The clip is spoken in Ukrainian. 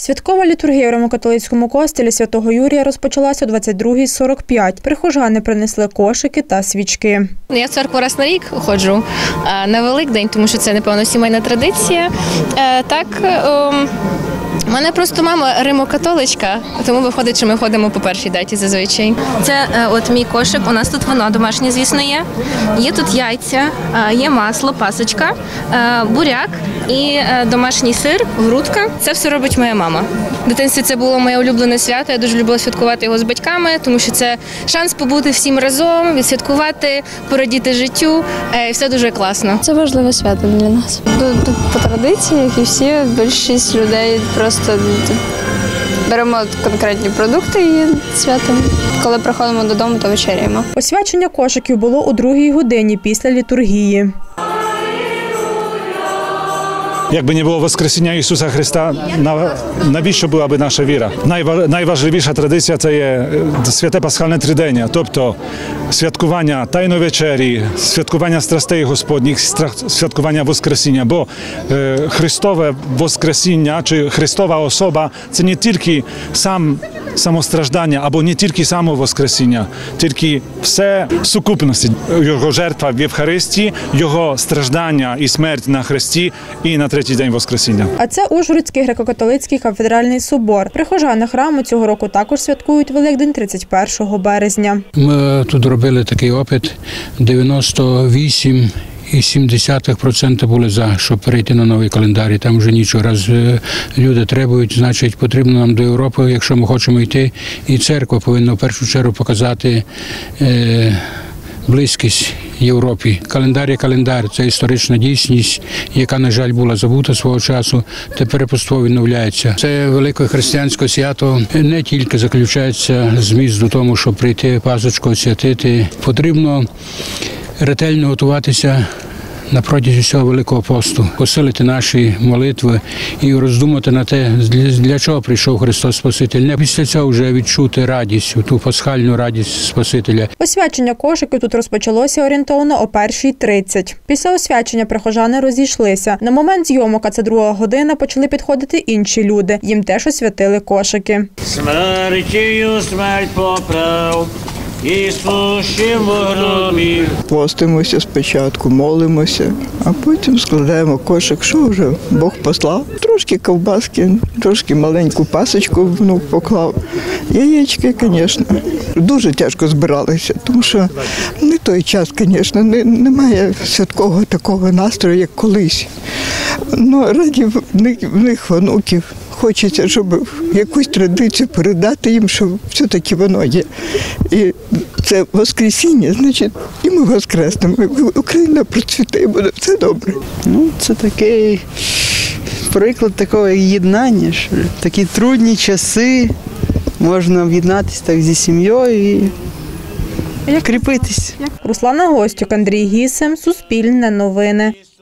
Святкова літургія в Римо-католицькому костелі Святого Юрія розпочалася о 22:45. Прихожани принесли кошики та свічки. Я в церкву раз на рік ходжу на Великдень, тому що це, напевно, сімейна традиція. У мене просто мама римо-католичка, тому виходить, що ми ходимо по першій даті зазвичай. Це от мій кошик, у нас тут вино домашнє, звісно, є. Є тут яйця, є масло, пасочка, буряк і домашній сир, грудка. Це все робить моя мама. В дитинстві це було моє улюблене свято, я дуже любила святкувати його з батьками, тому що це шанс побути всім разом, відсвяткувати, порадіти життю, і все дуже класно. Це важливе свято для нас. Тут по традиції, як і всі, більшість людей просто беремо конкретні продукти і святимо. Коли приходимо додому, то вечеряємо. Освячення кошиків було о 2-й годині після літургії. Якби не було Воскресіння Ісуса Христа, навіщо була б наша віра? Найважливіша традиція – це є святе пасхальне тридення, тобто святкування Тайної вечері, святкування страстей Господніх, святкування Воскресіння. Бо Христове Воскресіння чи Христова особа – це не тільки самостраждання або не тільки само Воскресіння, тільки все в сукупності. Його жертва в Євхаристії, його страждання і смерть на хресті і на третій день Воскресіння. А це Ужгородський греко-католицький кафедральний собор. Прихожани храму цього року також святкують Великдень 31 березня. Ми тут робили такий опит, 98,7% були за, щоб перейти на новий календар. І там вже нічого. Раз люди требують, значить потрібно нам до Європи, якщо ми хочемо йти. І церква повинна в першу чергу показати близькість Європі. Календар є календар, це історична дійсність, яка, на жаль, була забута свого часу, тепер поступово відновляється. Це велике християнське свято не тільки заключається зміст до тому, щоб прийти пасочку освятити. Потрібно ретельно готуватися на протязі цього Великого посту, посилити наші молитви і роздумати на те, для чого прийшов Христос Спаситель. Не після цього вже відчути радість, ту пасхальну радість Спасителя. Освячення кошиків тут розпочалося орієнтовно о 1:30. Після освячення прихожани розійшлися. На момент зйомок, а це 2 година, почали підходити інші люди. Їм теж освятили кошики. Смертію смерть поправ. Постимося спочатку, молимося, а потім складаємо кошик, що вже Бог послав. Трошки ковбаски, трошки маленьку пасочку внук поклав. Яєчки, звісно. Дуже тяжко збиралися, тому що не той час, звісно, немає святкового такого настрою, як колись. Ну, раді в них онуків. Хочеться, щоб якусь традицію передати їм, що все-таки воно є. І це Воскресіння, значить, і ми воскреснемо. Україна процвіте, і буде все добре. Ну, це такий приклад такого єднання, що в такі трудні часи можна об'єднатися так зі сім'єю і кріпитись. Руслана Гостюк, Андрій Гісем, Суспільне новини.